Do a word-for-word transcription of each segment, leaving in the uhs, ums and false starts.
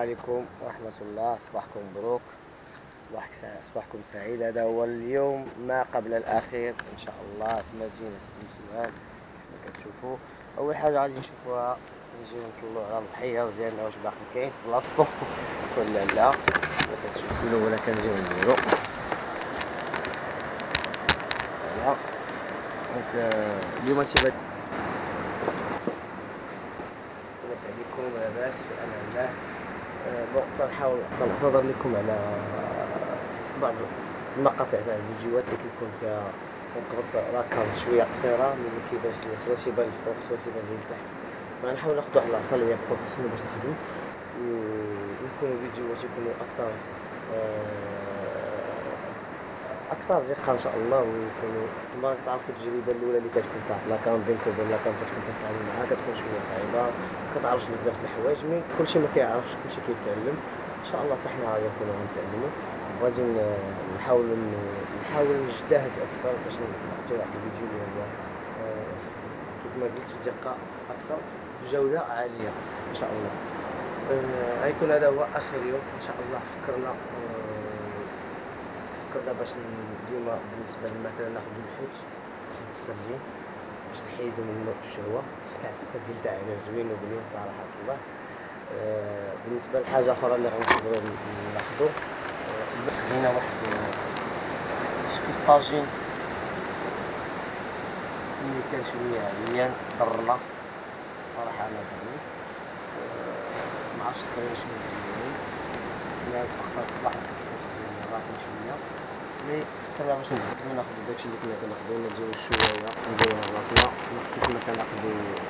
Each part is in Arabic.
عليكم ورحمة الله. صباحكم مبروك، صباحك سعيد، صباحكم سعيد. هذا هو اليوم ما قبل الأخير إن شاء الله في مدينة بن سلمان. كما كتشوفوا أول حاجة غادي نشوفوها نجيو نطلعوا على البحير ديالنا واش باقي كاين في بلاصتو ولا لا. كما كتشوفوا الأولى كنجيو نديرو فوالا. دونك اليوم تيبان لاباس عليكم، لاباس في أمان الله. بون تنحاول تنهضر لكم على بعض المقاطع تاع الفيديوهات اللي كيكون فيها نقبط راكام شويه قصيره ملي كيبان سواء تيبان الفوق سواء تيبان لتحت. غنحاول ناخذ واحد العصاليه بروفيسيونيل باش نخدم ويكونوا فيديوهات يكونوا اكثر اكثر دقه ان شاء الله، ويكونوا ما كتعرفوا التجربه الاولى اللي كتكون تاع لاكام بينك وبين لاكام كتكون كتعامل معها كتكون شويه صعيبه، ما كتعرفش بزاف د الحوايج، مي كلشي ما كيعرفش كلشي كيتعلم. ان شاء الله حتى حنا غادي نكونوا غنتعلموا، غادي نحاول نحاول نجتهد اكثر باش نعطي واحد الفيديو اللي هو كيف ما قلت في دقه اكثر بجوده عاليه ان شاء الله. غيكون هذا هو اخر يوم ان شاء الله. فكرنا فكرنا باش ديما بالنسبه للمثلا ناخذ الحوت ناخذ السردين باش نحيدو منه الشهوه. كان السردين تاعنا زوين وبنين صراحه الله. بالنسبه لحاجه اخرى اللي غنقدروا ناخذو خدينا واحد شكل طاجين اللي كان شويه عيان ضرنا صراحه. انا ضرني ما عرفتش الطريقه شنو ديالي لا فقط الصباح كتلبس ديالنا راكم شويه مي فكرنا باش نبدلو ناخذ داكشي اللي كنا كناخذو نديرو الشويه نديروها راسنا كيف ما كناخذو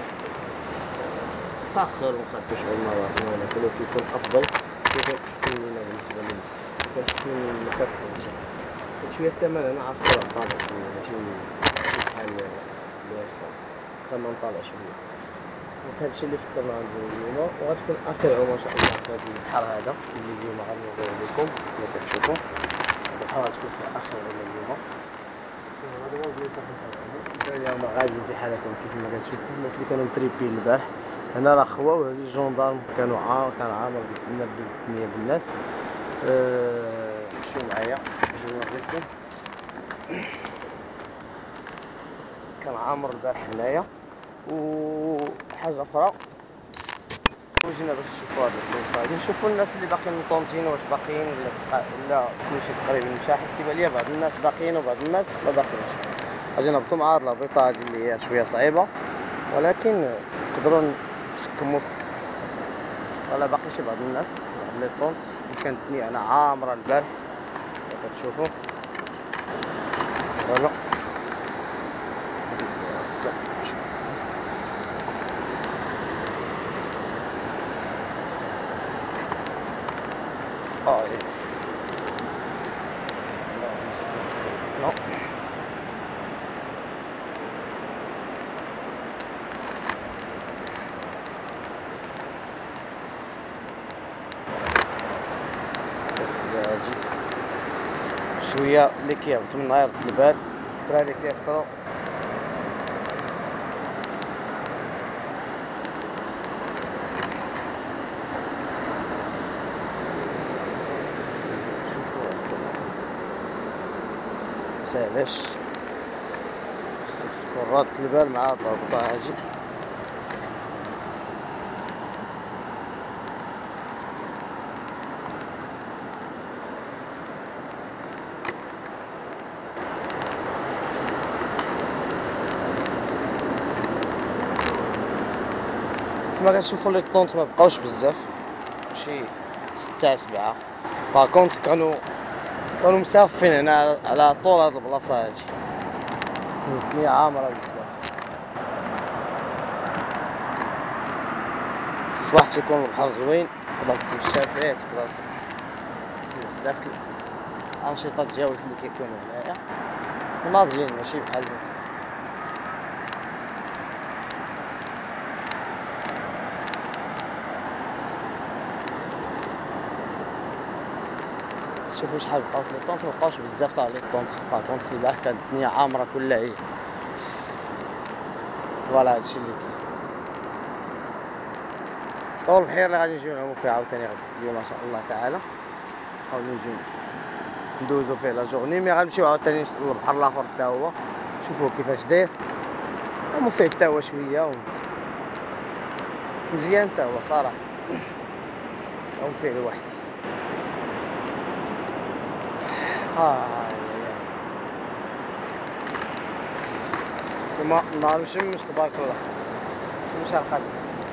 فاخر ونقادو شغل مع راسنا، ولكن كيكون افضل كيكون احسن لينا بالنسبه لنا، كيكون احسن من المكافح ان شاء الله. شويه الثمن انا عارف راه طالع شويه ماشي ماشي بحال الواسطه، الثمن طالع شويه. دونك هادشي اللي فكرنا نديرو اليوم، وغتكون اخر عوم ان شاء الله في هذا البحر هذا اللي اليوم غنوريه لكم كما كتشوفوا. البحر غتكون فيه اخر عوم اليوم. هذا هو البلايص اللي كنخدمو اليوم غادي في حالتهم كيف ما كتشوفوا. الناس اللي كانوا متريبين البارح هنا راه خوا، وهذه الجندارم كانوا عام كان عامر لنا بالدنيا بالناس. أه... شو معايا باش نوريكم كان عامر البارح هنايا. وحاجه اخرى وجينا باش نشوفوا هذا البلايص، غادي نشوفوا الناس اللي باقيين مطونطين واش باقيين ولا ولا كلشي تقريبا مشى، حيت تيبان ليا بعض الناس باقيين وبعض الناس ما باقيينش. غادي نهبطوا مع هاد الهبيطه هادي اللي هي شويه صعيبه، ولكن نقدروا نتحكموا ولا باقي شي بعض الناس واحد لي طونط اللي كانت الدنيا هنا عامره البارح كتشوفوا. فوالا اه ايه لا شويه اللي كيهبط من غير البال الدراري كيفطروا. سالاش كرات البال مع الضغطه هاجي. كما كتشوفوا لي طونط ما بقاوش بزاف، شي ستة سبعة باكونت كانوا كانوا مسافين هنا على طول هاد البلاصه هادي. الدنيا عامره بزاف، الصباح تيكون البحر زوين تقدر تمشى فيه، تقدر بزاف الانشطه تجاوز اللي كيكونوا هنايا وناضجين ماشي بحال مثلا. شوفوا شحال بقاوت لي طونط، مبقاوش بزاف تاع لي طونط باكونت في البارح كانت الدنيا عامره كلها هي. فوالا هادشي اللي كاين. طول البحير اللي غادي نجيو نعومو فيه عاوتاني غدا اليوم ان شاء الله تعالى، نحاولو نجيو ندوزو فيه لا جورني. مي غنمشيو عاوتاني للبحر الاخر حتى هو نشوفوه كيفاش داير، نعومو فيه حتى هو شويه و... مزيان حتى هو صراحه، نعوم فيه لوحدي. ها كما نهار مشمس تبارك الله، مشى القدر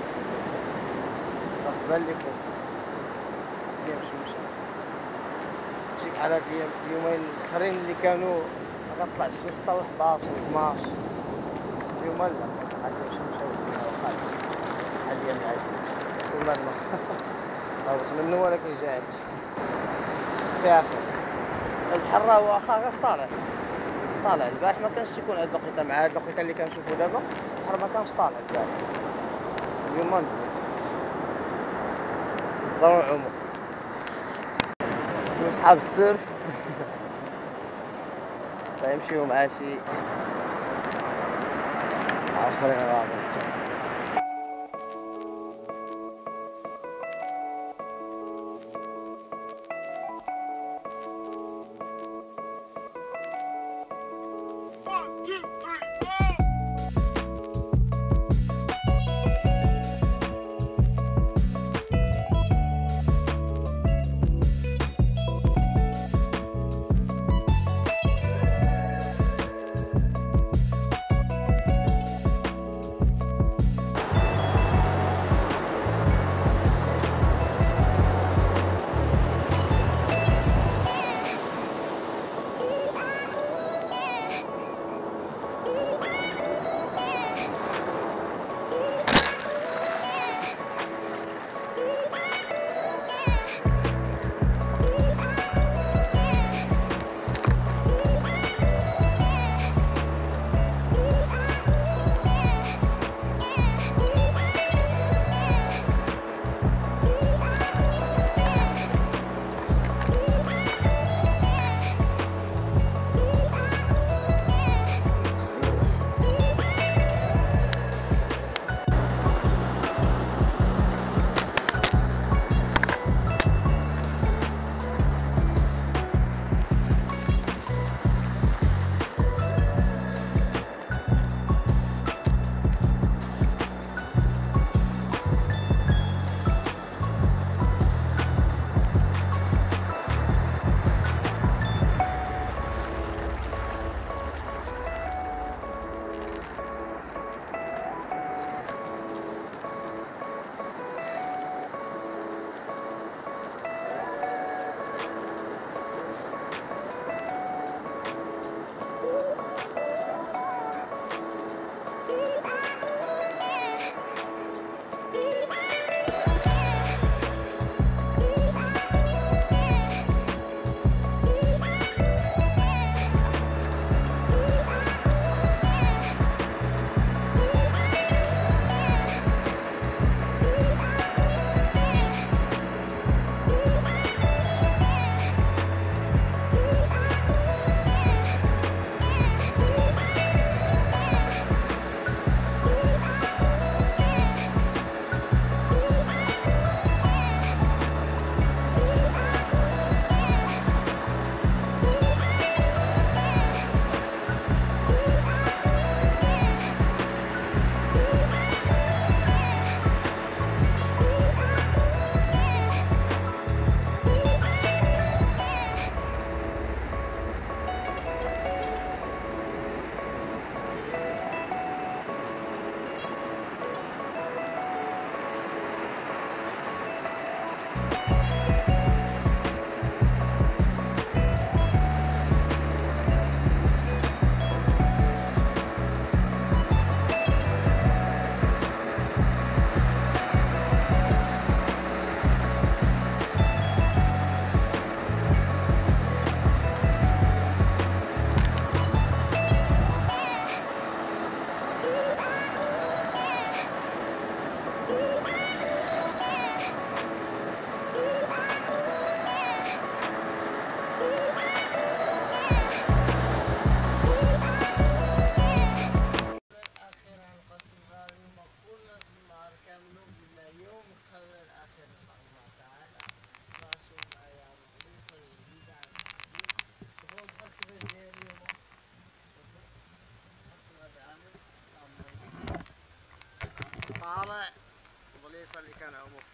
قبل لي فوق اليوم مشمس، ماشي بحال هاد الايام اليومين الاخرين اللي كانوا ما كطلعش الشمس حتى لحداش اثناش، اليوم لا عاد مشمس وقال بحال الايام العادية وصلنا لنا هبط منه ولكن جاءت فيها البحر راه واخا غير طالع طالع. البارح ما كانش يكون هاد الوقيته مع هاد الوقيته اللي كنشوفو دابا، البحر ما كانش طالع البارح، اليوم مزيان نقدرو نعومو. وصحاب السيرف غيمشيو مع شي اخرين غابر.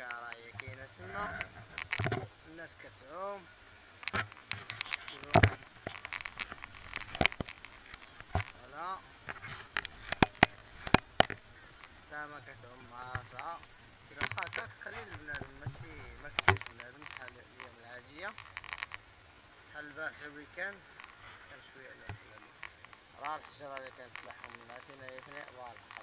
راهي كاينة تما، الناس كتعوم فوالا تما كتعوم مع راسها. كيبقى هكاك قليل بنادم، ماشي مكثرش بنادم بحال الأيام العادية، بحال البارح الويكاند كان شوية الناس بنادم، راه الحشرة اللي كانت تلاحهم من هنا هي فوالا.